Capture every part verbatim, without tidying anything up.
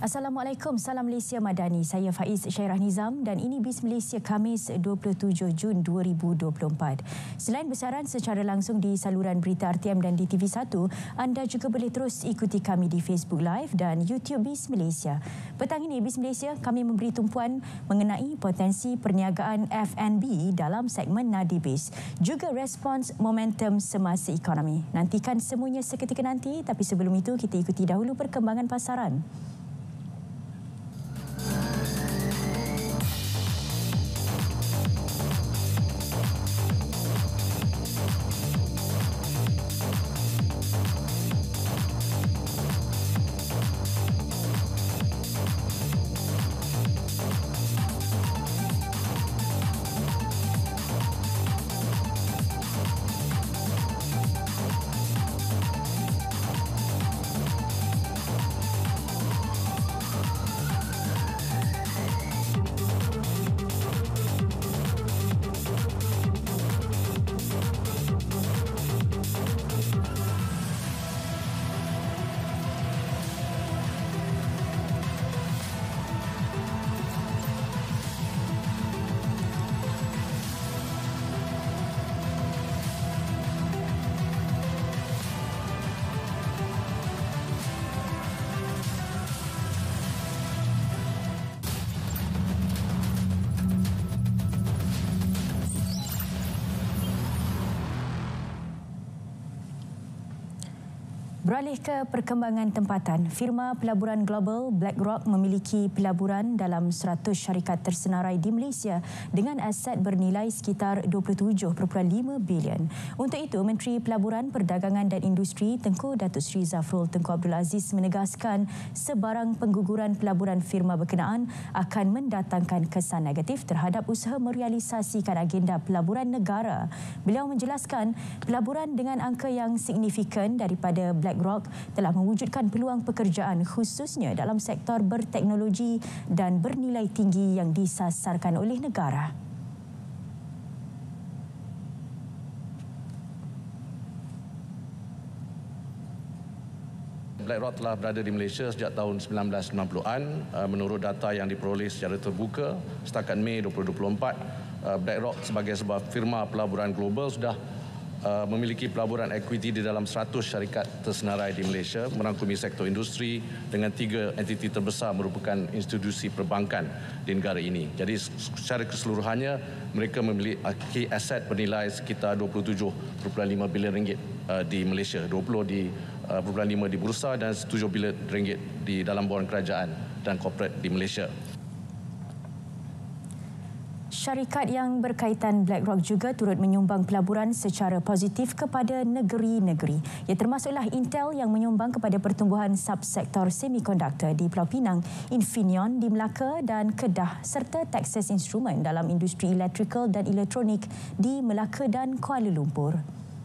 Assalamualaikum, salam Malaysia Madani. Saya Faiz Syairah Nizam dan ini Bis Malaysia Khamis dua puluh tujuh Jun dua ribu dua puluh empat. Selain bersiaran secara langsung di saluran berita R T M dan di T V satu, anda juga boleh terus ikuti kami di Facebook Live dan YouTube Bis Malaysia. Petang ini Bis Malaysia kami memberi tumpuan mengenai potensi perniagaan F and B dalam segmen Nadi Bis, juga respons momentum semasa ekonomi. Nantikan semuanya seketika nanti, tapi sebelum itu kita ikuti dahulu perkembangan pasaran. Beralih ke perkembangan tempatan, firma pelaburan global BlackRock memiliki pelaburan dalam seratus syarikat tersenarai di Malaysia dengan aset bernilai sekitar dua puluh tujuh perpuluhan lima bilion. Untuk itu, Menteri Pelaburan, Perdagangan dan Industri Tengku Datuk Seri Zafrul Tengku Abdul Aziz menegaskan sebarang pengguguran pelaburan firma berkenaan akan mendatangkan kesan negatif terhadap usaha merealisasikan agenda pelaburan negara. Beliau menjelaskan pelaburan dengan angka yang signifikan daripada Black BlackRock telah mewujudkan peluang pekerjaan khususnya dalam sektor berteknologi dan bernilai tinggi yang disasarkan oleh negara. BlackRock telah berada di Malaysia sejak tahun sembilan belas sembilan puluhan. Menurut data yang diperoleh secara terbuka setakat Mei dua ribu dua puluh empat, BlackRock sebagai sebuah firma pelaburan global sudah memiliki pelaburan equity di dalam seratus syarikat tersenarai di Malaysia, merangkumi sektor industri dengan tiga entiti terbesar merupakan institusi perbankan di negara ini. Jadi secara keseluruhannya mereka memiliki aset bernilai sekitar dua puluh tujuh perpuluhan lima bilion ringgit di Malaysia, dua puluh perpuluhan lima di bursa dan tujuh bilion ringgit di dalam borang kerajaan dan korporat di Malaysia. Syarikat yang berkaitan BlackRock juga turut menyumbang pelaburan secara positif kepada negeri-negeri. Ia termasuklah Intel yang menyumbang kepada pertumbuhan subsektor semikonduktor di Pulau Pinang, Infineon di Melaka dan Kedah serta Texas Instruments dalam industri elektrikal dan elektronik di Melaka dan Kuala Lumpur.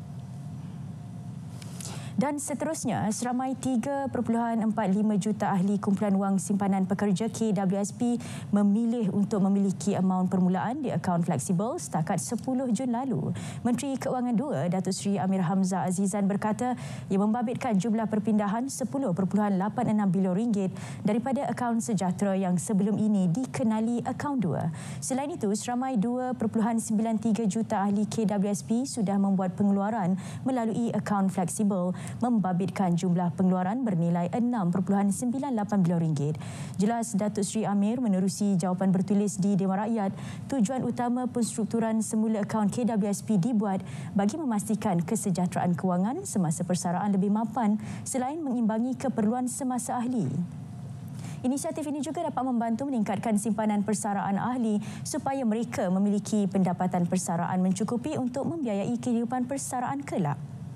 Dan seterusnya, seramai tiga perpuluhan empat lima juta ahli kumpulan wang simpanan pekerja K W S P memilih untuk memiliki amaun permulaan di akaun fleksibel setakat sepuluh Jun lalu. Menteri Keuangan dua, Datuk Seri Amir Hamzah Azizan berkata ia membabitkan jumlah perpindahan sepuluh perpuluhan lapan enam bilion ringgit daripada akaun sejahtera yang sebelum ini dikenali akaun dua. Selain itu, seramai dua perpuluhan sembilan tiga juta ahli K W S P sudah membuat pengeluaran melalui akaun fleksibel, membabitkan jumlah pengeluaran bernilai enam perpuluhan sembilan lapan bilion ringgit. Jelas Datuk Seri Amir menerusi jawapan bertulis di Dewan Rakyat, tujuan utama penstrukturan semula akaun K W S P dibuat bagi memastikan kesejahteraan kewangan semasa persaraan lebih mapan selain mengimbangi keperluan semasa ahli. Inisiatif ini juga dapat membantu meningkatkan simpanan persaraan ahli supaya mereka memiliki pendapatan persaraan mencukupi untuk membiayai kehidupan persaraan kelak.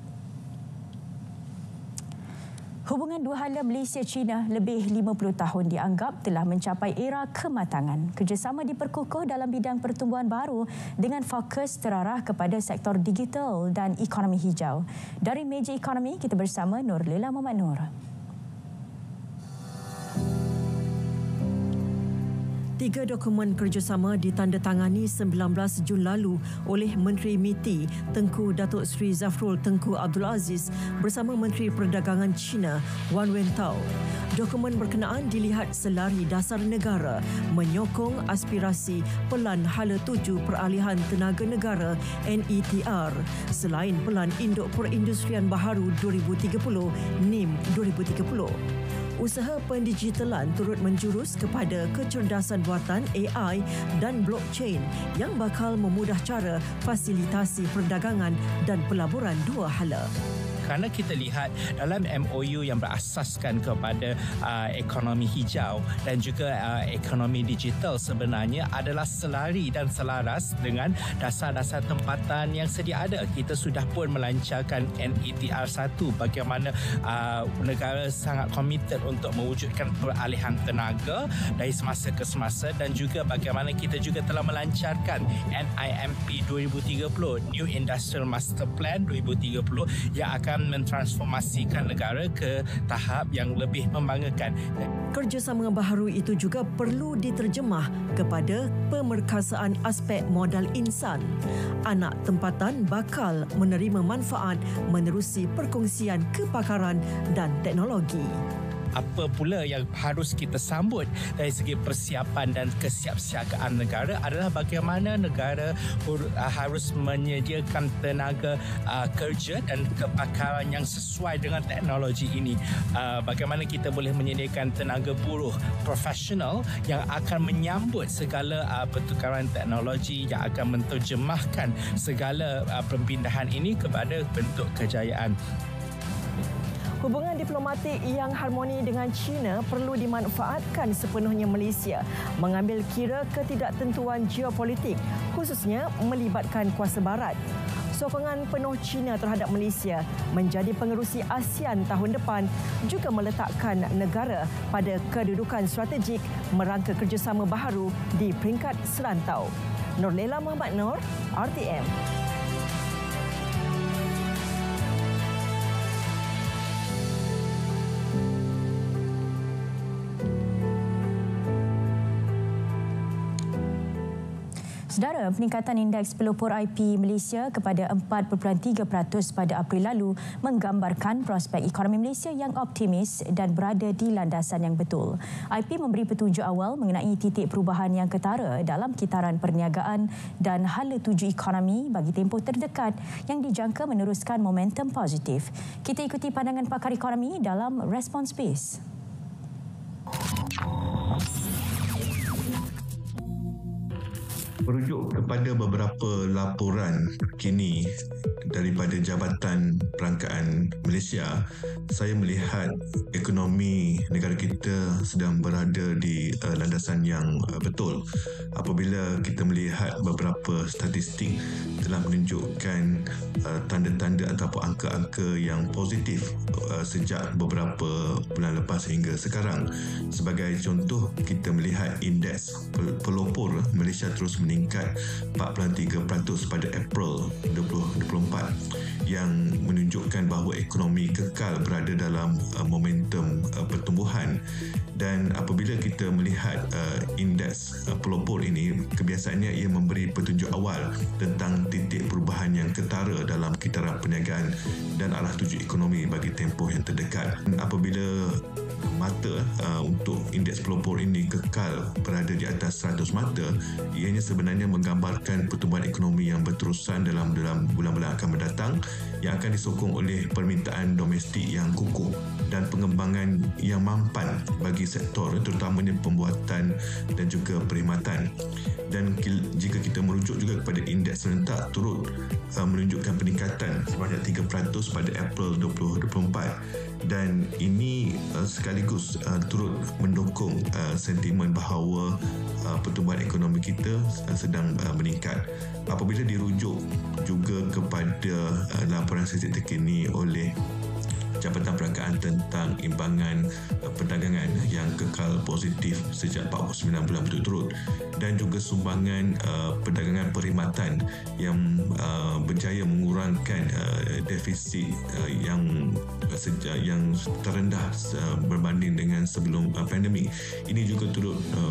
Hubungan dua hala Malaysia-China lebih lima puluh tahun dianggap telah mencapai era kematangan. Kerjasama diperkukuh dalam bidang pertumbuhan baru dengan fokus terarah kepada sektor digital dan ekonomi hijau. Dari meja ekonomi, kita bersama Nurlila Muhammad Nur. Tiga dokumen kerjasama ditandatangani sembilan belas Jun lalu oleh Menteri M I T I Tengku Datuk Seri Zafrul Tengku Abdul Aziz bersama Menteri Perdagangan China Wan Wentao. Dokumen berkenaan dilihat selari dasar negara menyokong aspirasi Pelan Hala tujuh Peralihan Tenaga Negara N E T R selain Pelan Induk Perindustrian Baharu dua ribu tiga puluh N I M dua ribu tiga puluh. Usaha pendigitalan turut menjurus kepada kecerdasan buatan A I dan blockchain yang bakal memudah cara fasilitasi perdagangan dan pelaburan dua hala. Kerana kita lihat dalam M O U yang berasaskan kepada uh, ekonomi hijau dan juga uh, ekonomi digital sebenarnya adalah selari dan selaras dengan dasar-dasar tempatan yang sedia ada. Kita sudah pun melancarkan N E T R satu, bagaimana uh, negara sangat komited untuk mewujudkan peralihan tenaga dari semasa ke semasa, dan juga bagaimana kita juga telah melancarkan N I M P dua ribu tiga puluh, New Industrial Master Plan dua ribu tiga puluh, yang akan mentransformasikan negara ke tahap yang lebih membanggakan. Kerjasama baharu itu juga perlu diterjemah kepada pemerkasaan aspek modal insan. Anak tempatan bakal menerima manfaat menerusi perkongsian kepakaran dan teknologi. Apa pula yang harus kita sambut dari segi persiapan dan kesiapsiagaan negara adalah bagaimana negara harus menyediakan tenaga uh, kerja dan kepakaran yang sesuai dengan teknologi ini. Uh, bagaimana kita boleh menyediakan tenaga buruh profesional yang akan menyambut segala uh, pertukaran teknologi, yang akan menterjemahkan segala uh, perpindahan ini kepada bentuk kejayaan. Hubungan diplomatik yang harmoni dengan China perlu dimanfaatkan sepenuhnya Malaysia mengambil kira ketidaktentuan geopolitik, khususnya melibatkan kuasa barat. Sokongan penuh China terhadap Malaysia menjadi pengerusi ASEAN tahun depan juga meletakkan negara pada kedudukan strategik merangka kerjasama baharu di peringkat serantau. Nurlela Muhammad Nur, R T M. Sedara, peningkatan indeks pelopor I P Malaysia kepada empat perpuluhan tiga peratus pada April lalu menggambarkan prospek ekonomi Malaysia yang optimis dan berada di landasan yang betul. I P memberi petunjuk awal mengenai titik perubahan yang ketara dalam kitaran perniagaan dan hala tuju ekonomi bagi tempoh terdekat yang dijangka meneruskan momentum positif. Kita ikuti pandangan pakar ekonomi dalam Response Base. Merujuk kepada beberapa laporan kini daripada Jabatan Perangkaan Malaysia, saya melihat ekonomi negara kita sedang berada di uh, landasan yang uh, betul. Apabila kita melihat beberapa statistik telah menunjukkan uh, tanda-tanda ataupun angka-angka yang positif uh, sejak beberapa bulan lepas hingga sekarang. Sebagai contoh, kita melihat indeks pelopor Malaysia terus meningkat empat puluh tiga peratus pada April dua ribu dua puluh empat yang menunjukkan bahawa ekonomi kekal berada dalam uh, momentum uh, pertumbuhan. Dan apabila kita melihat uh, indeks uh, pelopor ini, kebiasaannya ia memberi petunjuk awal tentang titik perubahan yang ketara dalam kitaran perniagaan dan arah tuju ekonomi bagi tempoh yang terdekat. Dan apabila mata uh, untuk indeks pelopor ini kekal berada di atas seratus mata, ianya sebenarnya menggambarkan pertumbuhan ekonomi yang berterusan dalam dalam bulan-bulan akan mendatang yang akan disokong oleh permintaan domestik yang kukuh dan pengembangan yang mampan bagi sektor terutamanya pembuatan dan juga perkhidmatan. Dan jika kita merujuk juga kepada indeks serentak turut uh, menunjukkan peningkatan sebanyak tiga peratus pada April dua ribu dua puluh empat, dan ini uh, sekaligus uh, turut mendukung uh, sentimen bahawa uh, pertumbuhan ekonomi kita uh, sedang uh, meningkat. Apabila dirujuk juga kepada uh, laporan statistik terkini oleh Jabatan Perangkaan tentang imbangan uh, perdagangan yang kekal positif sejak empat puluh sembilan bulan berturut-turut, dan juga sumbangan uh, perdagangan perkhidmatan yang uh, berjaya mengurangkan uh, defisit uh, yang uh, yang terendah uh, berbanding dengan sebelum uh, pandemik. Ini juga turut uh,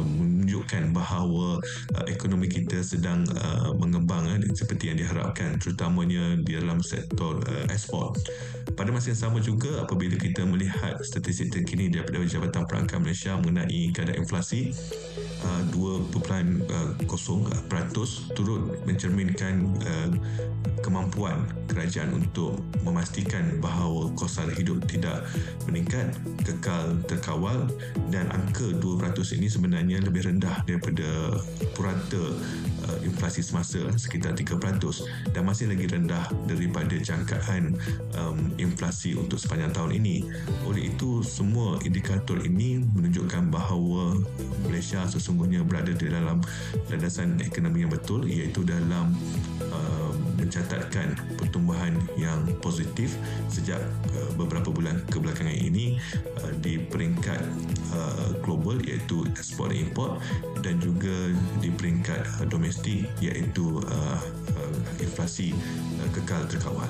menunjukkan bahawa uh, ekonomi kita sedang uh, mengembang uh, seperti yang diharapkan, terutamanya di dalam sektor uh, ekspor. Pada masa yang sama juga, apabila kita melihat statistik terkini daripada Jabatan Perangkat Malaysia mengenai kadar inflasi uh, dua perpuluhan kosong peratus, turut mencerminkan uh, kemampuan kerajaan untuk memastikan bahawa kos sara hidup tidak meningkat, kekal terkawal, dan angka dua peratus ini sebenarnya lebih rendah daripada purata uh, inflasi semasa sekitar tiga peratus dan masih lagi rendah daripada jangkaan um, inflasi untuk sepanjang tahun ini. Oleh itu, semua indikator ini menunjukkan bahawa Malaysia sesungguhnya berada di dalam landasan ekonomi yang betul, iaitu dalam uh, mencatatkan pertumbuhan yang positif sejak uh, beberapa bulan kebelakangan ini uh, di peringkat uh, global, iaitu ekspor dan import, dan juga di peringkat uh, domestik, iaitu uh, uh, inflasi uh, kekal terkawal.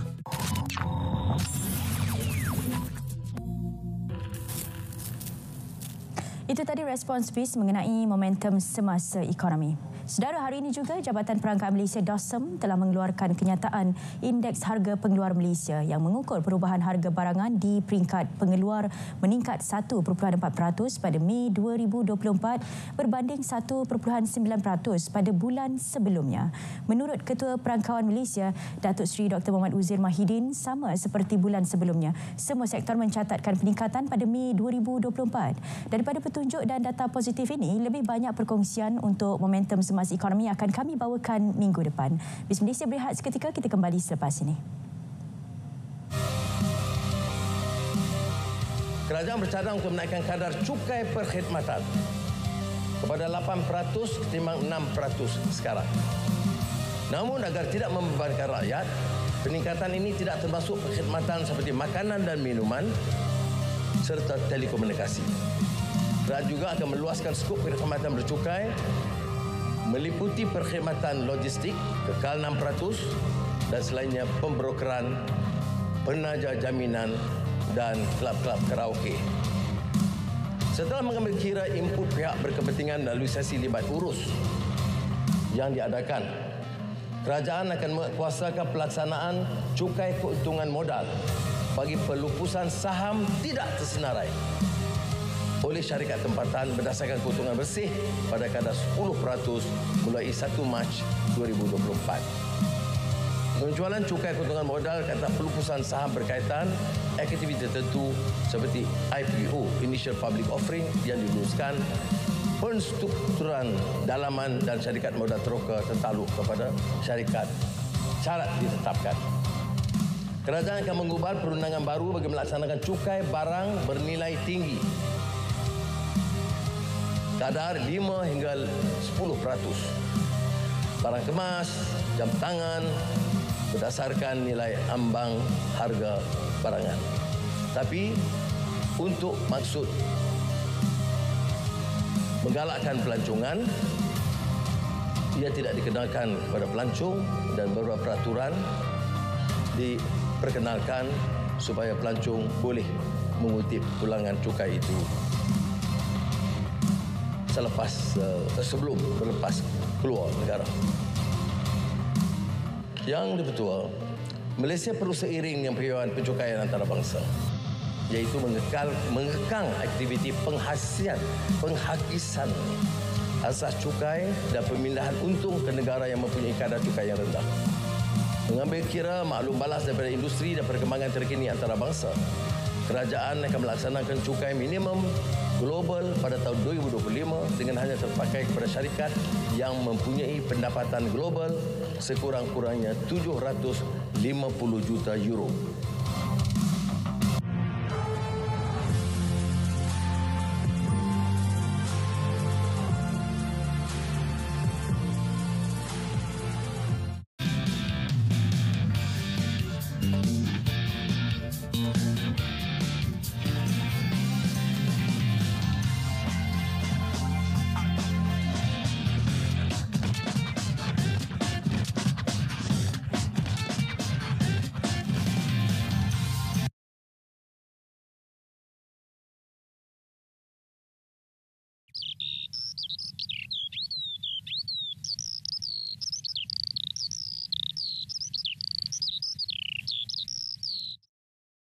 Itu tadi respons B I S mengenai momentum semasa ekonomi. Saudara, hari ini juga Jabatan Perangkat Malaysia D O S M telah mengeluarkan kenyataan Indeks Harga Pengeluar Malaysia yang mengukur perubahan harga barangan di peringkat pengeluar meningkat satu perpuluhan empat peratus pada Mei dua ribu dua puluh empat berbanding satu perpuluhan sembilan peratus pada bulan sebelumnya. Menurut Ketua Perangkawan Malaysia, Datuk Seri Doktor Muhammad Uzir Mahidin, sama seperti bulan sebelumnya, semua sektor mencatatkan peningkatan pada Mei dua ribu dua puluh empat. Daripada petunjuk dan data positif ini, lebih banyak perkongsian untuk momentum semasa ekonomi akan kami bawakan minggu depan. B I S Malaysia berehat seketika, kita kembali selepas ini. Kerajaan bercadang untuk menaikkan kadar cukai perkhidmatan kepada lapan peratus ketimbang enam peratus sekarang. Namun agar tidak membebankan rakyat, peningkatan ini tidak termasuk perkhidmatan seperti makanan dan minuman serta telekomunikasi. Kerajaan juga akan meluaskan skop perkhidmatan bercukai meliputi perkhidmatan logistik kekal enam peratus dan selainnya pembrokeran, penaja jaminan dan kelab-kelab karaoke. Setelah mengambil kira input pihak berkepentingan melalui sesi libat urus yang diadakan, kerajaan akan menguasakan pelaksanaan cukai keuntungan modal bagi pelupusan saham tidak tersenarai oleh syarikat tempatan berdasarkan keuntungan bersih pada kadar sepuluh peratus mulai satu Mac dua ribu dua puluh empat. Penjualan cukai keuntungan modal kata pelupusan saham berkaitan aktiviti tertentu seperti I P O, Initial Public Offering, yang diluluskan, penstrukturan dalaman dan syarikat modal teroka tertaluk kepada syarikat syarat ditetapkan. Kerajaan akan mengubah perundangan baru bagi melaksanakan cukai barang bernilai tinggi kadar lima hingga sepuluh peratus. Barang kemas, jam tangan berdasarkan nilai ambang harga barangan. Tapi untuk maksud menggalakkan pelancongan, ia tidak dikenakan kepada pelancong dan beberapa peraturan diperkenalkan supaya pelancong boleh mengutip pulangan cukai itu selepas uh, sebelum berlepas keluar negara. Yang dipertua, Malaysia perlu seiring dengan perayaan pencukaian antarabangsa, iaitu mengekal, mengekang aktiviti penghasilan, penghakisan asas cukai dan pemindahan untung ke negara yang mempunyai kadar cukai yang rendah. Mengambil kira maklum balas daripada industri dan perkembangan terkini antarabangsa, kerajaan akan melaksanakan cukai minimum global pada tahun dua ribu dua puluh lima dengan hanya terpakai kepada syarikat yang mempunyai pendapatan global sekurang-kurangnya tujuh ratus lima puluh juta euro.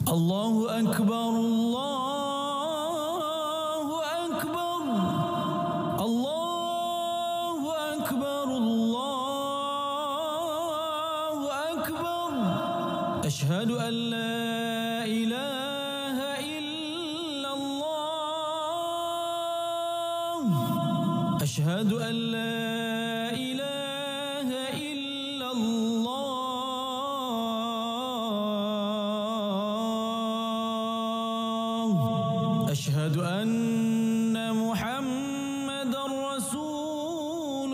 Allahu Akbar, Allahu Akbar, Allahu Akbar, Allahu Akbar. Ashhadu an la ilaha illallah. Ashhadu an la ilaha illallah. أشهد أن محمدًا رسول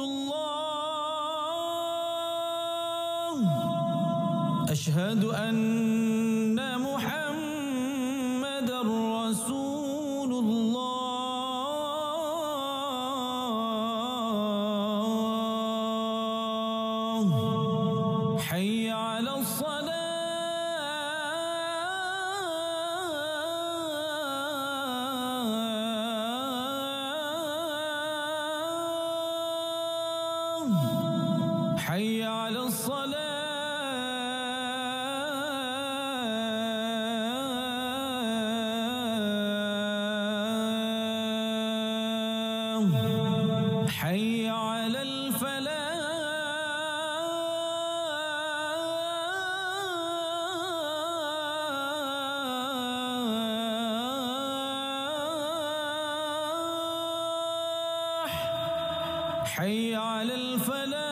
الله. أشهد أن محمدًا رسول الله. حي على الصلاة. حي على الصلاة. حي على الفلاح. حي على الفلاح.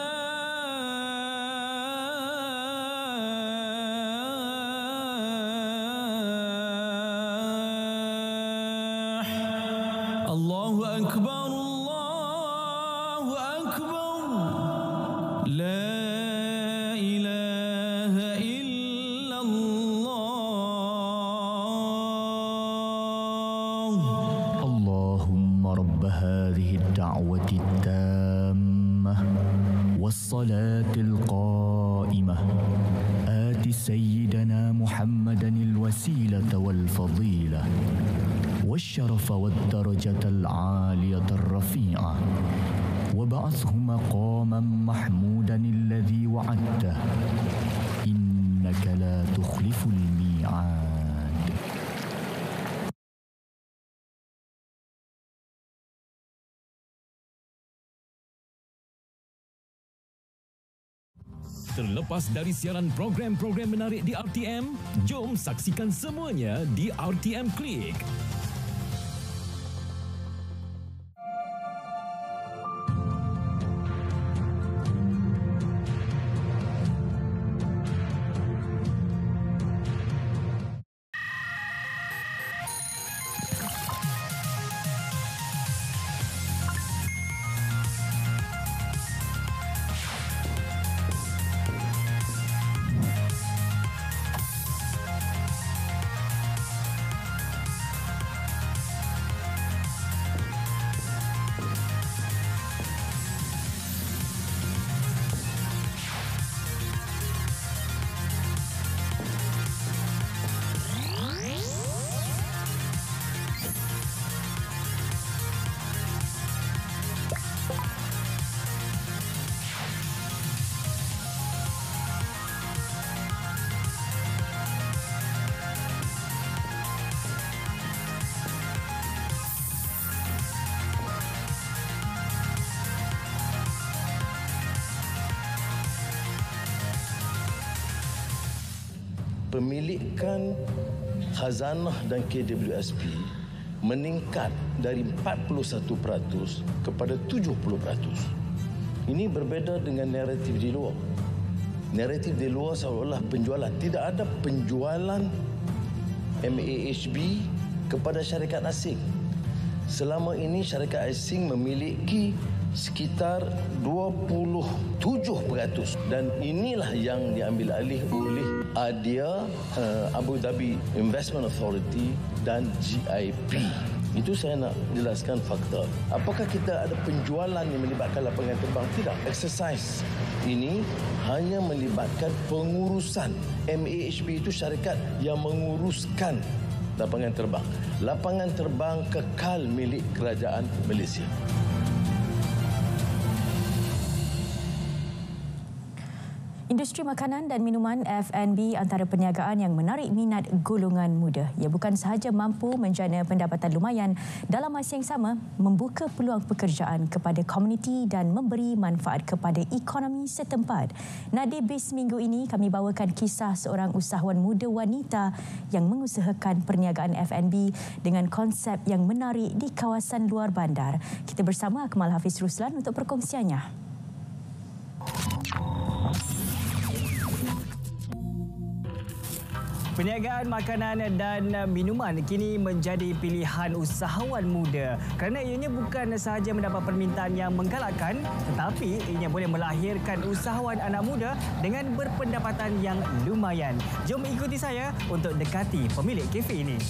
الله أكبر، الله أكبر. لا إله إلا الله. اللهم رب هذه الدعوة التامة والصلاة القائمة آت سيدنا محمدا الوسيلة والفضيلة والشرف والدرجة العالية الرفيعة وبعثه مقاما محمودا الذي وعدته إنك لا تخلف الميعاد. Terlepas dari siaran program-program menarik di R T M, jom saksikan semuanya di R T M Klik. Pemilikan khazanah dan K W S P meningkat dari empat puluh satu peratus kepada tujuh puluh peratus. Ini berbeza dengan naratif di luar. Naratif di luar seolah-olah penjualan. Tidak ada penjualan M A H B kepada syarikat asing. Selama ini syarikat asing memiliki sekitar dua puluh tujuh peratus dan inilah yang diambil alih oleh A D I A, uh, Abu Dhabi Investment Authority dan G I P. Itu saya nak jelaskan fakta. Apakah kita ada penjualan yang melibatkan lapangan terbang? Tidak. Exercise ini hanya melibatkan pengurusan. M A H B itu syarikat yang menguruskan lapangan terbang. Lapangan terbang kekal milik kerajaan Malaysia. Industri makanan dan minuman F and B antara perniagaan yang menarik minat golongan muda. Ia bukan sahaja mampu menjana pendapatan lumayan, dalam masa yang sama membuka peluang pekerjaan kepada komuniti dan memberi manfaat kepada ekonomi setempat. Nadi Bis minggu ini kami bawakan kisah seorang usahawan muda wanita yang mengusahakan perniagaan F and B dengan konsep yang menarik di kawasan luar bandar. Kita bersama Akmal Hafiz Ruslan untuk perkongsiannya. Perniagaan makanan dan minuman kini menjadi pilihan usahawan muda kerana ianya bukan sahaja mendapat permintaan yang menggalakkan, tetapi ianya boleh melahirkan usahawan anak muda dengan berpendapatan yang lumayan. Jom ikuti saya untuk dekati pemilik kafe ini.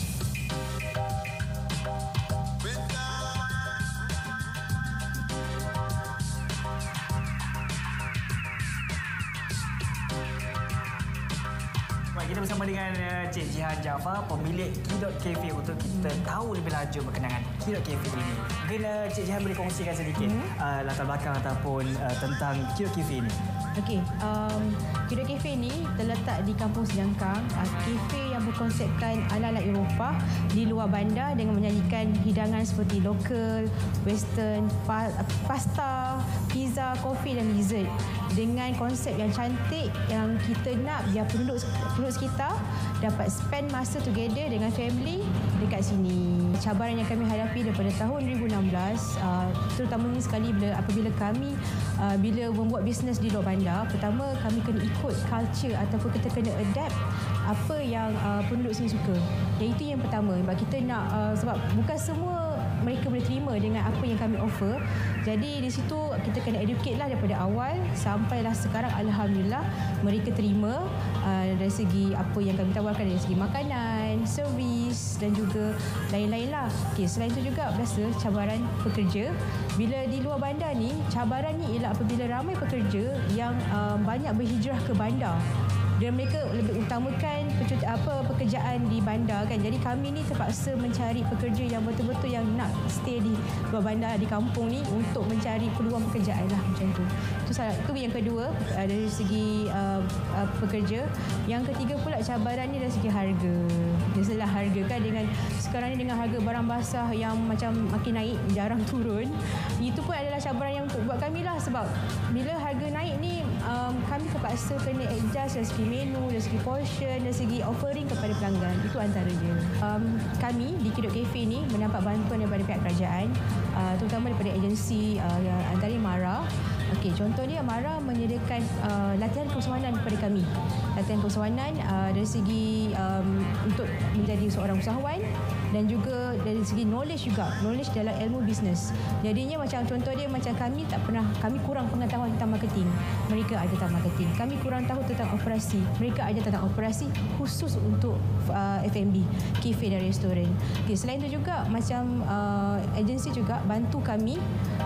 Kita bersama dengan Cik Jihan Jaafar, pemilik Kidot Cafe, untuk kita tahu lebih lanjut berkenaan Kidot Cafe ini. Mungkin uh, Cik Jihan boleh kongsikan sedikit hmm. uh, latar belakang ataupun uh, tentang Kidot Cafe ini. Okey, um, Kidot Cafe ini terletak di Kampung Sejangkang, uh, kafe yang berkonsepkan ala-ala Eropah di luar bandar dengan menyajikan hidangan seperti lokal, western, pa- pasta, pizza, kopi dan dessert dengan konsep yang cantik yang kita nak biar penduduk penduduk sekitar dapat spend masa together dengan family dekat sini. Cabaran yang kami hadapi daripada tahun dua ribu enam belas, uh, terutamanya sekali bila apabila kami uh, bila membuat bisnes di luar bandar, pertama kami kena ikut culture ataupun kita kena adapt apa yang uh, penduduk sini suka. Yang itu yang pertama, sebab kita nak uh, sebab bukan semua mereka boleh terima dengan apa yang kami offer. Jadi di situ kita kena educate lah daripada awal sampailah sekarang, alhamdulillah mereka terima uh, dari segi apa yang kami tawarkan, dari segi makanan, servis dan juga lain-lain lah. Okay, selain itu juga biasa cabaran pekerja. Bila di luar bandar ni, cabarannya ialah apabila ramai pekerja yang uh, banyak berhijrah ke bandar dan mereka lebih utamakan apa pekerjaan di bandar kan. Jadi kami ni terpaksa mencari pekerja yang betul-betul yang nak stay di luar bandar, di kampung ni untuk mencari peluang pekerjaan lah, macam tu. Itu salah, itu yang kedua dari segi uh, uh, pekerja. Yang ketiga pula cabaran ni dari segi harga. Biasalah harga kan, dengan sekarang ni dengan harga barang basah yang macam makin naik, jarang turun. Itu pun adalah cabaran yang untuk buat kami lah, sebab bila harga naik ni um, kami terpaksa kena adjust dari segi menu, dari segi portion, dari segi offering kepada pelanggan. Itu antaranya. Um, kami di Kidot Cafe ni mendapat bantuan daripada pihak kerajaan, uh, terutama daripada agensi uh, yang antaranya MARA. Okey, contohnya MARA menyediakan uh, latihan keusahawanan kepada kami. Latihan keusahawanan uh, dari segi um, untuk menjadi seorang usahawan dan juga dari segi knowledge juga, knowledge dalam ilmu bisnes. Jadinya macam contoh dia, macam kami tak pernah, kami kurang pengetahuan tentang marketing, mereka ada tentang marketing. Kami kurang tahu tentang operasi, mereka ada tentang operasi khusus untuk uh, F and B, kafe dan restoran. Okay, selain itu juga macam uh, agensi juga bantu kami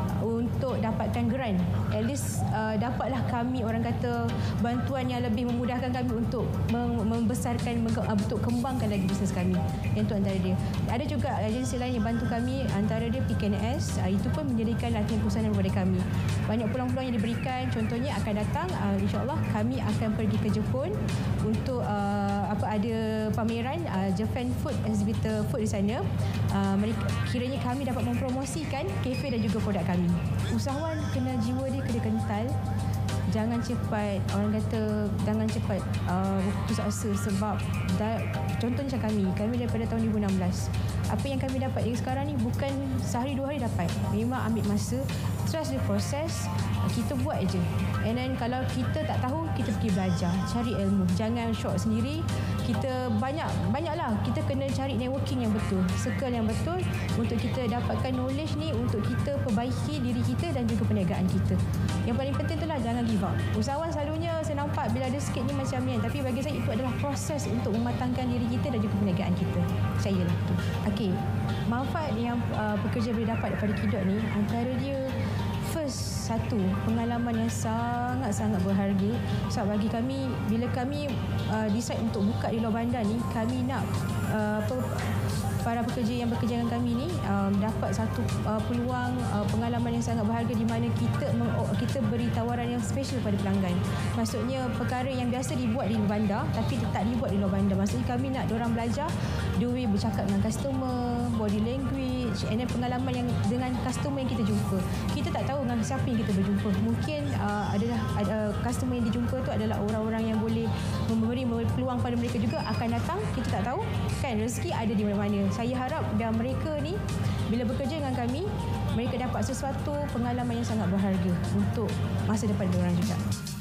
untuk dapatkan grant. At least uh, dapatlah kami orang kata bantuan yang lebih memudahkan kami untuk membesarkan, untuk kembangkan lagi bisnes kami. Yang itu antara dia. Ada juga agensi lain yang bantu kami, antara dia P K N S, uh, itu pun menjadikan latihan keusahawanan kepada kami. Banyak peluang-peluang yang diberikan, contohnya akan datang uh, insya-Allah kami akan pergi ke Jepun untuk uh, apa ada pameran uh, Japan Food Exhibitor Food di sana. Uh, mereka, kiranya kami dapat mempromosikan kafe dan juga produk kami. Usahawan kena jiwa dia kena kental. Jangan cepat, orang kata jangan cepat uh, putus asa, sebab da, contohnya macam kami, kami daripada tahun dua ribu enam belas. Apa yang kami dapat dari sekarang ni bukan sehari dua hari dapat. Memang ambil masa, trust the process, kita buat aje. And then kalau kita tak tahu, kita pergi belajar, cari ilmu. Jangan shock sendiri. Kita banyak banyaklah kita kena cari networking yang betul, circle yang betul untuk kita dapatkan knowledge ni, untuk kita perbaiki diri kita dan juga perniagaan kita. Yang paling penting itulah jangan give up. Usahawan selalunya saya nampak bila ada sikit ni macam ni, tapi bagi saya itu adalah proses untuk mematangkan diri kita dan juga perniagaan kita. Percayalah itu. Okey, manfaat yang uh, pekerja boleh dapat daripada Kidot ni, antara dia first, satu, pengalaman yang sangat-sangat berharga. Sebab bagi kami, bila kami uh, decide untuk buka di luar bandar ni, kami nak uh, para pekerja yang bekerja dengan kami ni um, dapat satu uh, peluang uh, pengalaman yang sangat berharga di mana kita kita beri tawaran yang special pada pelanggan. Maksudnya perkara yang biasa dibuat di bandar tapi tak dibuat di luar bandar. Maksudnya kami nak diorang belajar the way bercakap dengan customer, body language, and then pengalaman yang dengan customer yang kita jumpa. Kita tak tahu dengan siapa yang kita berjumpa. Mungkin uh, adalah uh, customer yang dijumpa tu adalah orang-orang yang boleh memberi, memberi peluang pada mereka juga akan datang. Kita tak tahu kan rezeki ada di mana-mana. Saya harap dan mereka ni bila bekerja dengan kami, mereka dapat sesuatu pengalaman yang sangat berharga untuk masa depan diorang juga.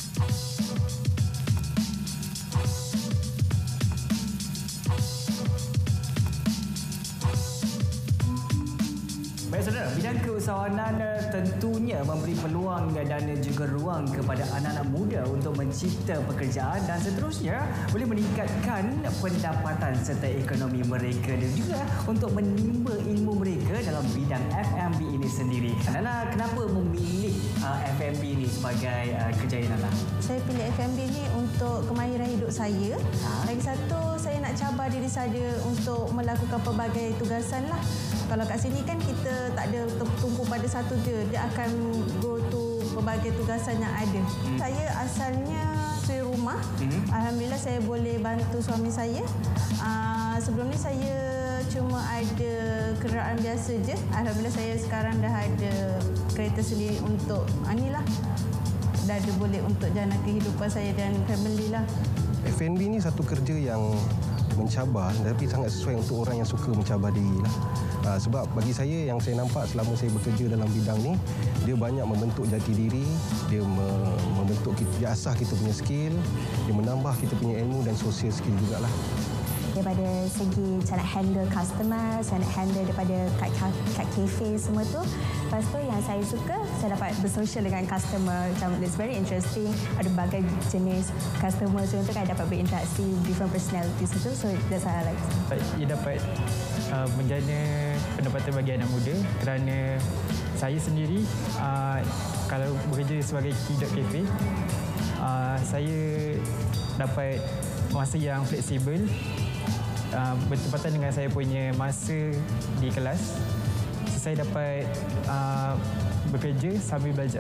Baik saudara, bidang keusahawanan tentunya memberi peluang dan juga ruang kepada anak-anak muda untuk mencipta pekerjaan dan seterusnya boleh meningkatkan pendapatan serta ekonomi mereka dan juga untuk menimba ilmu mereka dalam bidang F and B ini sendiri. Nana, kenapa memilih uh, F and B ini sebagai uh, kerjaya Nana? Saya pilih F and B ini untuk kemahiran hidup saya. Ha? Lagi satu, saya nak cabar diri saya untuk melakukan pelbagai tugasan lah. Kalau kat sini kan kita tak ada tertumpu pada satu je. Dia akan go to pelbagai tugasan yang ada. Hmm. Saya asalnya suri rumah. Hmm. Alhamdulillah saya boleh bantu suami saya. Uh, sebelum ni saya cuma ada kenderaan biasa je. Alhamdulillah saya sekarang dah ada kereta sendiri untuk anilah. Dah ada boleh untuk jana kehidupan saya dan family lah. F and B ni satu kerja yang mencabar tapi sangat sesuai untuk orang yang suka mencabar diri lah. Uh, sebab bagi saya yang saya nampak selama saya bekerja dalam bidang ni, dia banyak membentuk jati diri, dia me- membentuk kita, dia asah kita punya skill, dia menambah kita punya ilmu dan social skill jugalah. Daripada segi cara handle customer, cara handle daripada kat, kat cafe semua tu. Lepas tu yang saya suka, saya dapat bersosial dengan customer. Macam it's very interesting. Ada berbagai jenis customer tu kan dapat berinteraksi, different personalities tu. So that's what I like. Ia dapat uh, menjana pendapatan bagi anak muda kerana saya sendiri uh, kalau bekerja sebagai key dot cafe, uh, saya dapat masa yang fleksibel. Uh, bertepatan dengan saya punya masa di kelas, saya dapat uh, bekerja sambil belajar.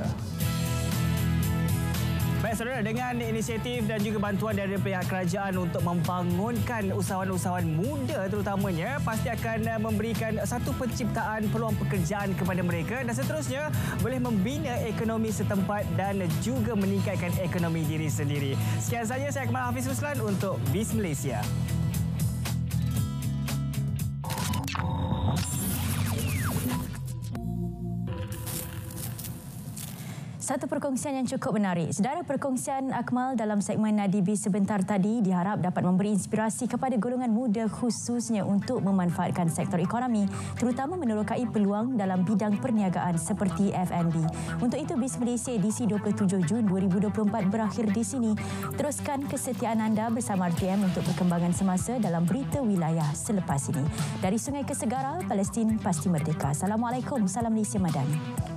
Baik saudara, dengan inisiatif dan juga bantuan dari pihak kerajaan untuk membangunkan usahawan-usahawan muda terutamanya, pasti akan memberikan satu penciptaan peluang pekerjaan kepada mereka dan seterusnya boleh membina ekonomi setempat dan juga meningkatkan ekonomi diri sendiri. Sekian saja, saya Akmal Hafiz Ruslan untuk Biz Malaysia. Satu perkongsian yang cukup menarik. Sedara, perkongsian Akmal dalam segmen Nadibi sebentar tadi diharap dapat memberi inspirasi kepada golongan muda khususnya untuk memanfaatkan sektor ekonomi, terutama menerokai peluang dalam bidang perniagaan seperti F and B. Untuk itu, Biz Malaysia edisi dua puluh tujuh Jun dua ribu dua puluh empat berakhir di sini. Teruskan kesetiaan anda bersama R T M untuk perkembangan semasa dalam berita wilayah selepas ini. Dari sungai ke segara, Palestin pasti merdeka. Assalamualaikum, salam Malaysia Madani.